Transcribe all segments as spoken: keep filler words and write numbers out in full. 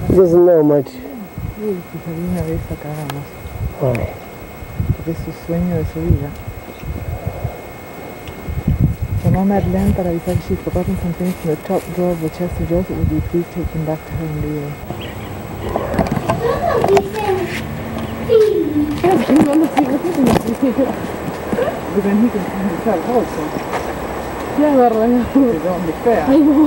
He doesn't know much. Uy, si salí una vez acá cagamos. Ay. Porque es su sueño de su vida. Llamó a Madeleine para avisar que she's forgotten some things in the top drawer of the chest of drawers. It would be please take them back to her and leave. But then he can tell also. Ya, verdad. They don't be fair. Ay, no.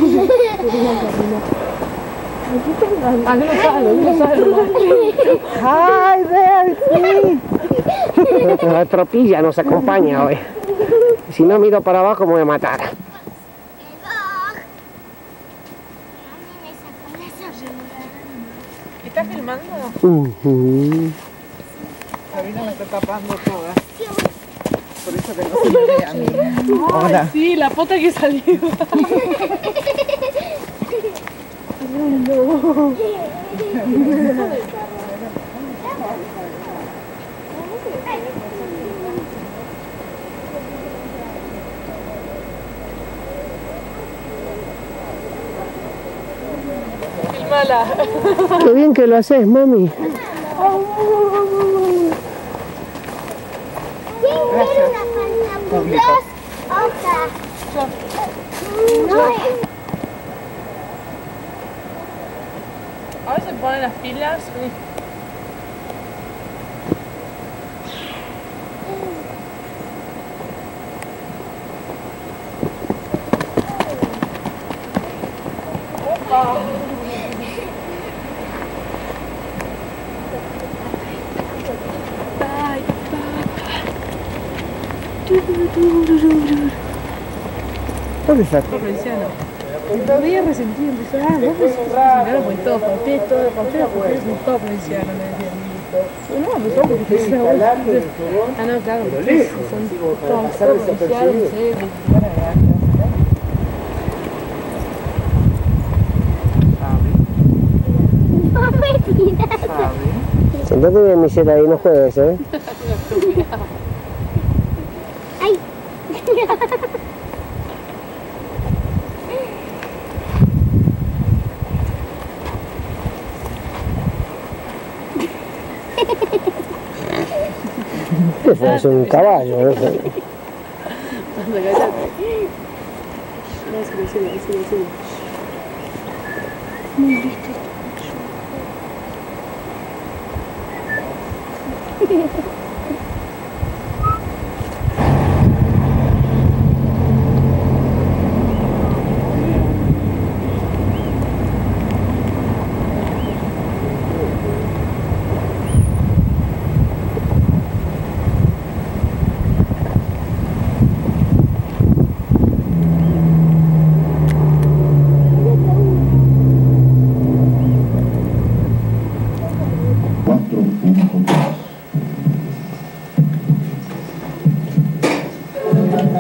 Ah, no sale, no sale. Hi there, it's me. La tropilla nos acompaña hoy. Si no miro para abajo me voy a matar. ¿Estás filmando? Uh-huh. Sabrina me está tapando toda. Por eso que no se me ve a mí. Hola. Sí, la pota que salió. No. Filmala. Qué bien que lo haces, mami. Ahora se ponen las pilas. ¿Dónde está? Provinciano. Y todavía resentido, dice, ah, vos sos provinciano, pues todo, para ustedes todo, para ustedes, porque ustedes son todo provinciano, me decían. No, no son provincianos. Ah, no, claro, ustedes son todos provincianos, no sé, Sentate bien, Michelle, ahí no juegues, ¿eh? Ay. Es un caballo, no sé. Anda, cállate. No, sí, sí, sí, sí. Muy listo.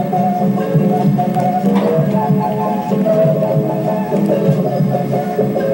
Thank you.